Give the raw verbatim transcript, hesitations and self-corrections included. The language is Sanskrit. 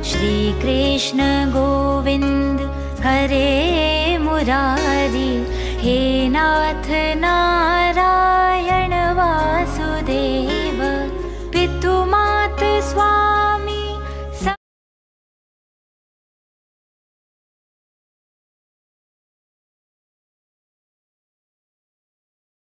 श्री कृष्ण गोविंद हरे मुरारी, हे नाथ नारायण